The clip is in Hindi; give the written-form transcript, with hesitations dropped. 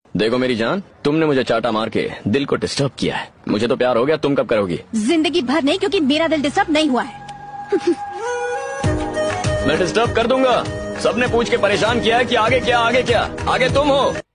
देखो मेरी जान, तुमने मुझे चाटा मार के दिल को डिस्टर्ब किया है। मुझे तो प्यार हो गया, तुम कब करोगी? जिंदगी भर नहीं, क्योंकि मेरा दिल डिस्टर्ब नहीं हुआ है। मैं डिस्टर्ब कर दूंगा। सबने पूछ के परेशान किया है कि आगे क्या, आगे क्या, आगे तुम हो।